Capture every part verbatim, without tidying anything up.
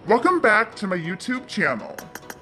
Welcome back to my YouTube channel.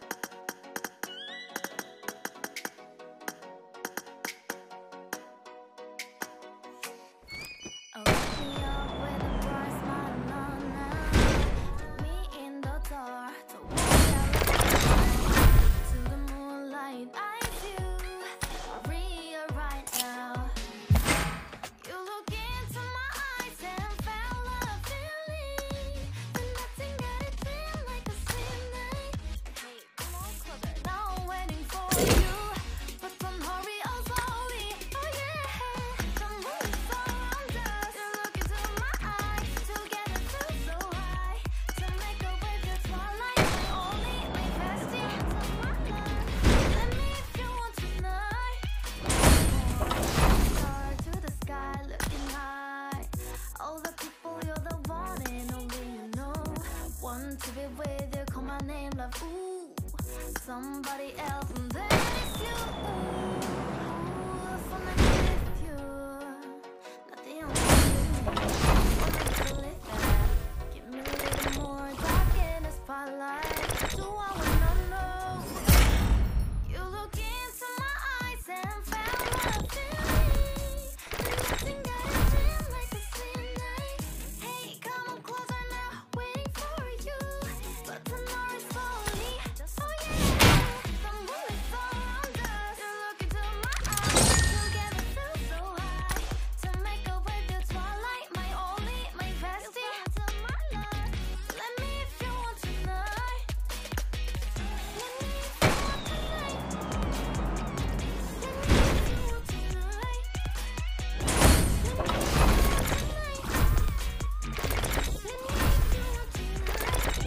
To be with you, call my name, love, ooh, somebody else, and then it's you, ooh, falling with you, not the only thing, to live that, give me a little more dark in the spotlight, do I wanna know, you look into my eyes and found what I feel, and nothing got a dream like a same night, hey, come on closer now, waiting for you. But tomorrow's slowly, oh yeah, some bullets around us. You look into my eyes, together feel so high. To make up with the twilight, my only, my bestie. To my love, let me if you want tonight. Let me if you want tonight. Let me if you want tonight. Let me if you want tonight. Let me if you want tonight.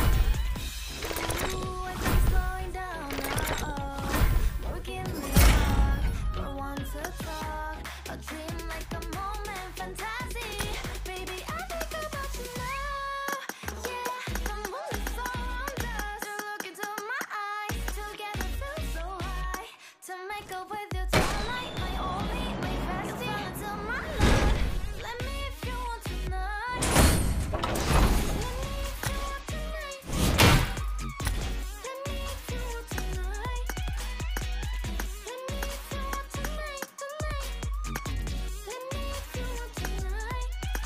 Ooh, I think slowing down now. More give me a hug, more want to talk. A dream like a moment, fantasy. Baby, I think about you now. Yeah, come on, it's around us. You look into my eyes, together feel so high. To make up with your twilight, my only, my bestie. You fall into my love. Let me if you want tonight. Let me if you want tonight. Let me if you want tonight. Let me if you want tonight, tonight. Let me if you want tonight.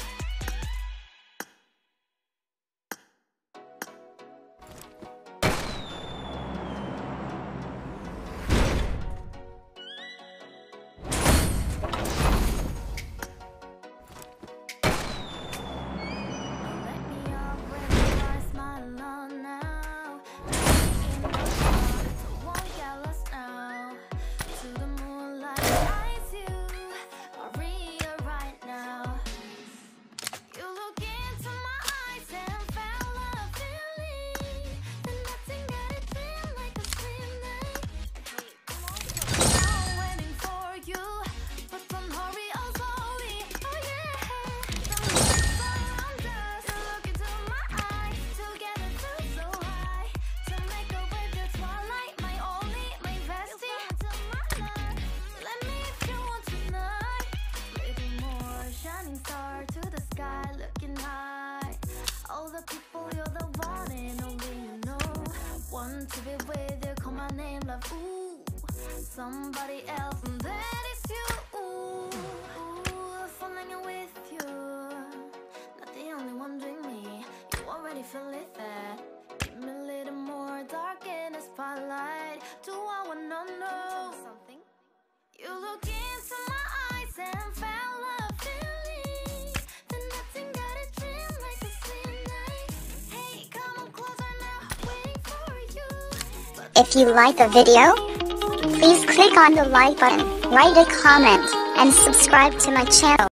Let me off with a smile on now. In the dark, so won't get lost now. To the moonlight, eyes you, Maria right now. You look into my eyes and found love feeling. And nothing got a dream like a same night. Hey, come on, come on, waiting for you. But don't hurry, oh slowly, oh yeah. Some lights around us. You look into my eyes, together feel so high. To make up with your twilight, my only, my bestie. To my love, let me if you want tonight. Little more shining star to the sky, looking high. All the people, you're the one and only you know. Want to be with you, call my name, love, ooh, somebody else, and that is you, ooh, ooh, falling with you, not the only one doing me. You already feel it there. Give me a little more dark in the spotlight. Do I wanna know something? You look into my eyes and found love feeling. Then nothing got a dream like a same night. Hey, come on closer now, waiting for you. But If you like the video, please click on the like button, write a comment, and subscribe to my channel.